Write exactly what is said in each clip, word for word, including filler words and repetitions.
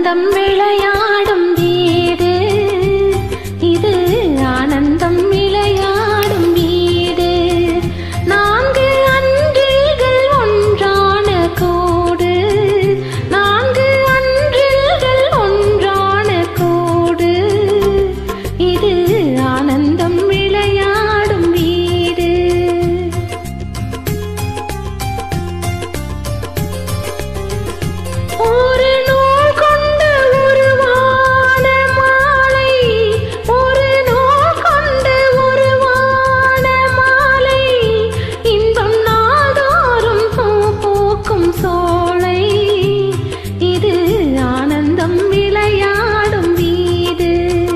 ஆனந்தம் விளையாடும் வீடு இது ஆனந்தம் விளையாடும் வீடு நான்கு அன்றில்கள் ஒன்றான கோடு நான்கு அன்றில்கள் ஒன்றான கோடு இது ஆனந்தம் விளையாடும் வீடு ஒரு நூல் கொண்டு உருவான மாலை ஒரு நூல் கொண்டு உருவான மாலை இன்பம் நாள்தோறும் பூ பூக்கும் சோலை இது ஆனந்தம் விளையாடும் வீடு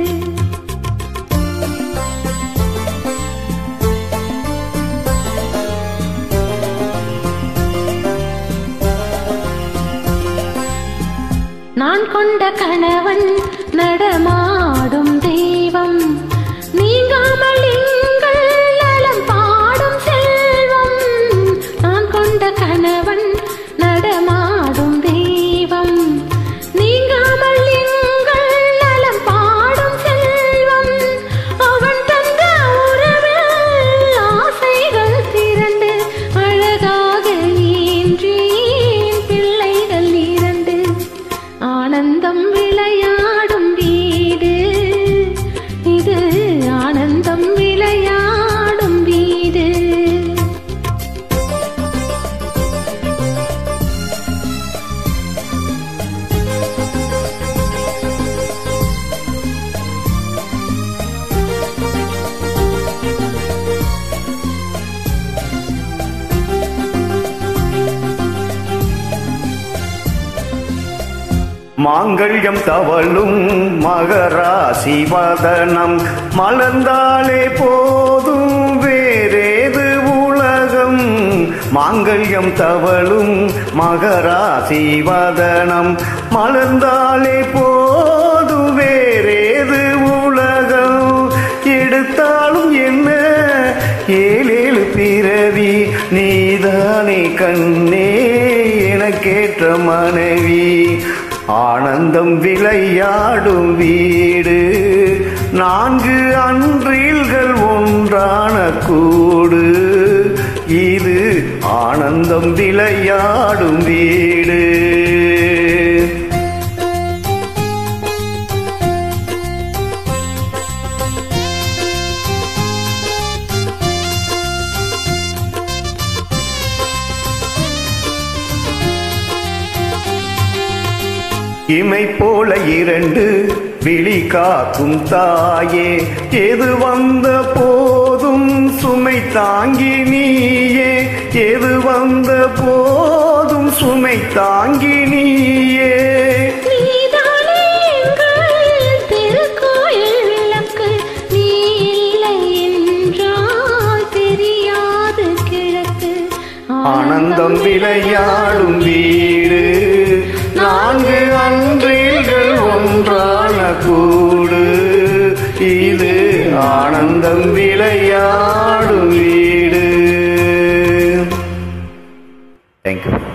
நான் கொண்ட கணவன் நடமாடும் தெய்வம் நீங்காமல் எங்கள் நலம் பாடும் செல்வம் நான் கொண்ட கணவன் நடமாடும் தெய்வம் நீங்காமல் எங்கள் நலம் பாடும் செல்வம் அவன் தந்த உறவில் ஆசைகள் திரண்டு அழகாக ஈன்றேன் பிள்ளைகள் இரண்டு ஆனந்தம் விளையாடும் வீடு இது ஆனந்தம் விளையாடும் வீடு மாங்கல்யம் தவழும் மகராசி வதனம் மலர்ந்தாலே போதும் வேறேது உலகம் மாங்கல்யம் தவழும் மகராசி வதனம் மலர்ந்தாலே போதும் வேறேது உலகம் எடுத்தாலும் என்ன ஏழேழு பிறவி நீதானே கண்ணே எனக்கேற்ற மனைவி ஆனந்தம் விளையாடும் வீடு நான்கு அன்றில்கள் ஒன்றான கூடு இது ஆனந்தம் விளையாடும் வீடு இமை போல இரண்டு விழி காக்கும் தாயே எது வந்த போதும் சுமை தாங்கி நீயே எது வந்த போதும் சுமை தாங்கி நீயே நீதானே எங்கள் திருக்கோயில் விளக்கு நீ இல்லை என்றால் தெரியாது கிழக்கு ஆனந்தம் விளையாடும் வீடு நான்கு அன்றில்கள் ஒன்றான கூடு இது ஆனந்தம் விளையாடும் வீடு. Thank you.